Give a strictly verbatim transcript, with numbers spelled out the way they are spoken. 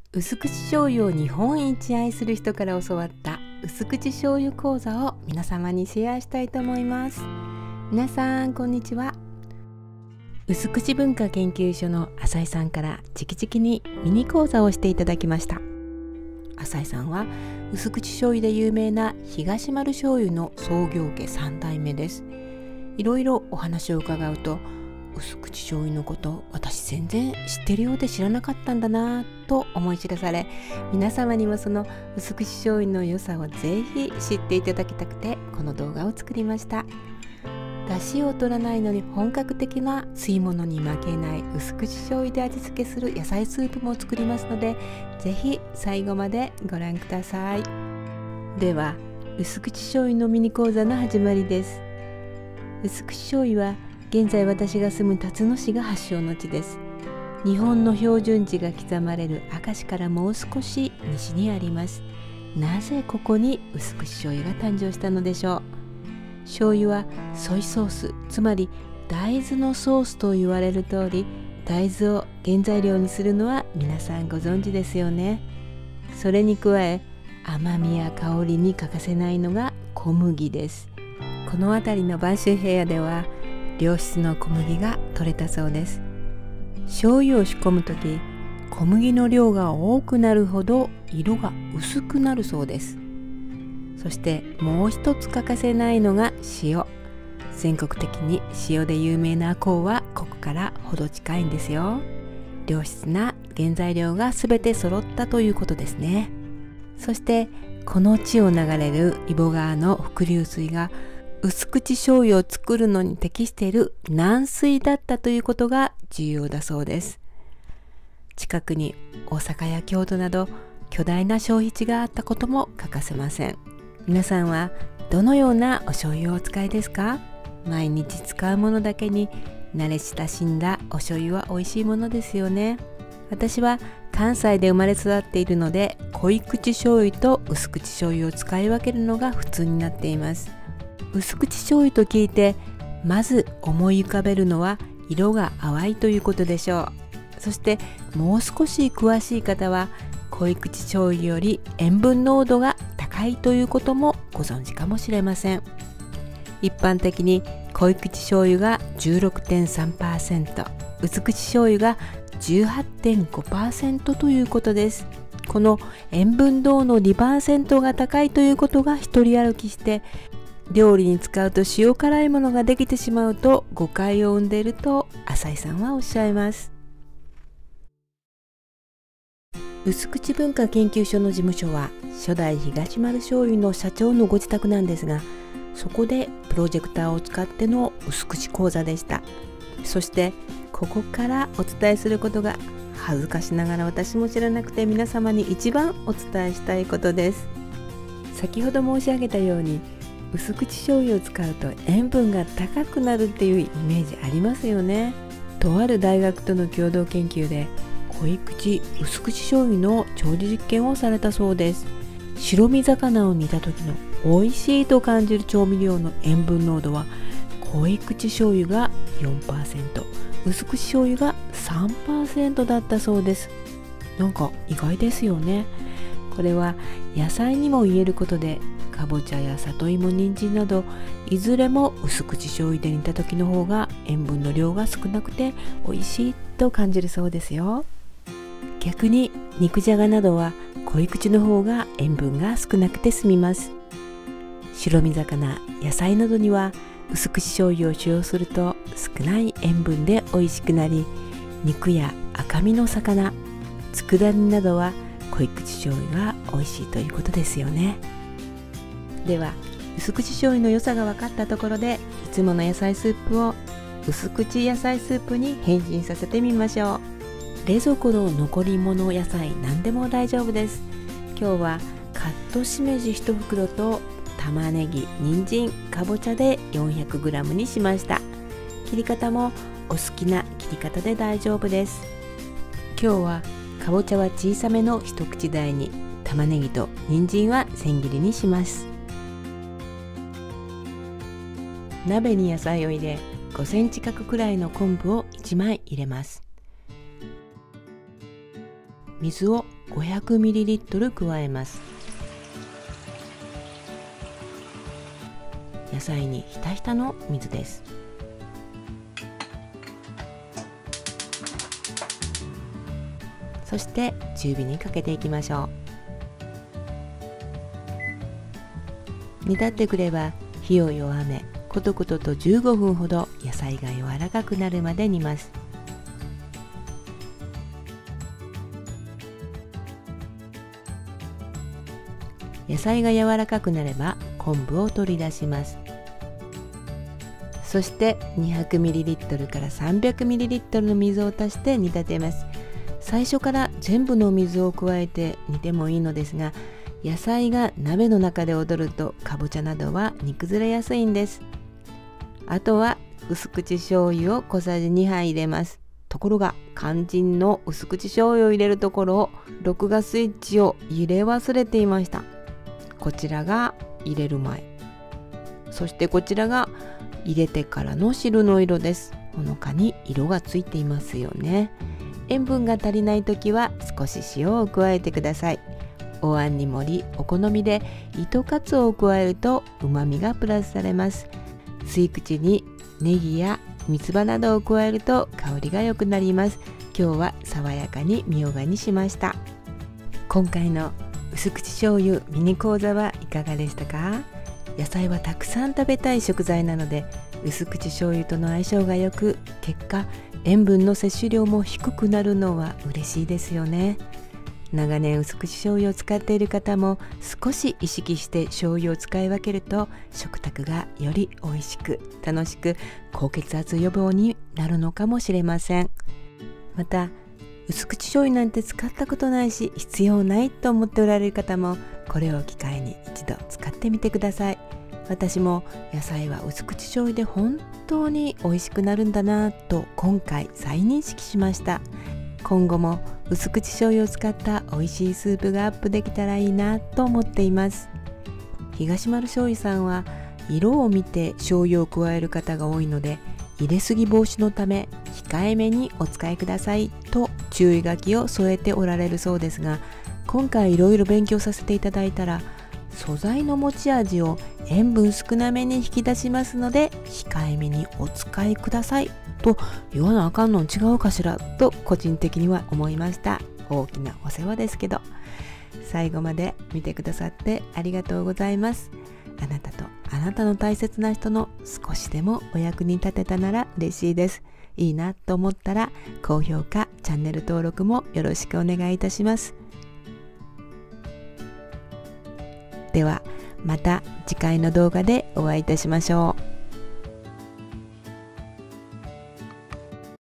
薄口醤油を日本一愛する人から教わった薄口醤油講座を皆様にシェアしたいと思います。皆さんこんにちは。薄口文化研究所の浅井さんから直々にミニ講座をしていただきました。浅井さんは薄口醤油で有名な東丸醤油の創業家さん代目です。いろいろお話を伺うと、薄口醤油のこと私全然知ってるようで知らなかったんだなぁと思い知らされ、皆様にもその薄口醤油の良さをぜひ知っていただきたくてこの動画を作りました。出汁を取らないのに本格的な吸い物に負けない薄口醤油で味付けする野菜スープも作りますので、ぜひ最後までご覧ください。では薄口醤油のミニ講座の始まりです。薄口醤油は現在私が住む辰野市が発祥の地です。日本の標準地が刻まれる明石からもう少し西にあります。なぜここに薄口醤油が誕生したのでしょう。醤油はソイソース、つまり大豆のソースと言われる通り、大豆を原材料にするのは皆さんご存知ですよね。それに加え甘みや香りに欠かせないのが小麦です。この辺りの播州平野では良質の小麦が取れたそうです。醤油を仕込むとき、小麦の量が多くなるほど色が薄くなるそうです。そしてもう一つ欠かせないのが塩。全国的に塩で有名な赤穂はここからほど近いんですよ。良質な原材料がすべて揃ったということですね。そしてこの地を流れる揖保川の伏流水が薄口醤油を作るのに適している軟水だったということが重要だそうです。近くに大阪や京都など巨大な消費地があったことも欠かせません。皆さんはどのようなお醤油をお使いですか？毎日使うものだけに慣れ親しんだお醤油は美味しいものですよね。私は関西で生まれ育っているので、濃い口醤油と薄口醤油を使い分けるのが普通になっています。薄口醤油と聞いてまず思い浮かべるのは色が淡いということでしょう。そしてもう少し詳しい方は濃い口醤油より塩分濃度が高いということもご存知かもしれません。一般的に濃い口醤油が じゅうろくてんさんパーセント、薄口醤油が じゅうはちてんごパーセント ということです。この塩分濃のにパーセントが高いということが一人歩きして、料理に使うと塩辛いものができてしまうと誤解を生んでいると浅井さんはおっしゃいます。薄口文化研究所の事務所は初代東丸醤油の社長のご自宅なんですが、そこでプロジェクターを使っての薄口講座でした。そしてここからお伝えすることが恥ずかしながら私も知らなくて皆様に一番お伝えしたいことです。先ほど申し上げたように薄口醤油を使うと塩分が高くなるっていうイメージありますよね。とある大学との共同研究で濃い口薄口醤油の調理実験をされたそうです。白身魚を煮た時の美味しいと感じる調味料の塩分濃度は濃い口醤油が よんパーセント、薄口醤油が さんパーセント だったそうです。なんか意外ですよね。これは野菜にも言えることで、かぼちゃや里芋、人参などいずれも薄口醤油で煮た時の方が塩分の量が少なくて美味しいと感じるそうですよ。逆に肉じゃがなどは濃い口の方が塩分が少なくて済みます。白身魚、野菜などには薄口醤油を使用すると少ない塩分で美味しくなり、肉や赤身の魚、佃煮などは濃い口醤油が美味しいということですよね。では薄口醤油の良さが分かったところで、いつもの野菜スープを薄口野菜スープに変身させてみましょう。冷蔵庫の残り物野菜何でも大丈夫です。今日はカットしめじいち袋と玉ねぎ、人参、かぼちゃで よんひゃくグラム にしました。切り方もお好きな切り方で大丈夫です。今日はかぼちゃは小さめの一口大に、玉ねぎと人参は千切りにします。鍋に野菜を入れ、ごセンチ角くらいの昆布をいちまい入れます。水をごひゃくミリリットル 加えます。野菜にひたひたの水です。そして中火にかけていきましょう。煮立ってくれば火を弱め、コトコトとじゅうごふんほど野菜が柔らかくなるまで煮ます。野菜が柔らかくなれば昆布を取り出します。そして にひゃくミリリットル から さんびゃくミリリットル の水を足して煮立てます。最初から全部の水を加えて煮てもいいのですが、野菜が鍋の中で踊るとかぼちゃなどは煮崩れやすいんです。あとは薄口醤油を小さじにはい入れます。ところが肝心の薄口醤油を入れるところを録画スイッチを入れ忘れていました。こちらが入れる前、そしてこちらが入れてからの汁の色です。ほのかに色がついていますよね。塩分が足りないときは少し塩を加えてください。お椀に盛り、お好みで糸かつおを加えるとうまみがプラスされます。吸い口にネギや三つ葉などを加えると香りが良くなります。今日は爽やかにみょうがにしました。今回の薄口醤油ミニ講座はいかがでしたか？野菜はたくさん食べたい食材なので、薄口醤油との相性が良く、結果塩分の摂取量も低くなるのは嬉しいですよね。長年薄口醤油を使っている方も少し意識して醤油を使い分けると食卓がより美味しく楽しく、高血圧予防になるのかもしれません。また薄口醤油なんて使ったことないし必要ないと思っておられる方も、これを機会に一度使ってみてください。私も野菜は薄口醤油で本当に美味しくなるんだなと今回再認識しました。今後も薄口醤油を使った美味しいスープがアップできたらいいなと思っています。東丸醤油さんは色を見て醤油を加える方が多いので、入れすぎ防止のため控えめにお使いくださいと注意書きを添えておられるそうですが、今回いろいろ勉強させていただいたら、素材の持ち味を塩分少なめに引き出しますので控えめにお使いくださいと言わなあかんの違うかしらと個人的には思いました。大きなお世話ですけど、最後まで見てくださってありがとうございます。あなたとあなたの大切な人の少しでもお役に立てたなら嬉しいです。いいなと思ったら高評価、チャンネル登録もよろしくお願いいたします。ではまた次回の動画でお会いいたしましょう。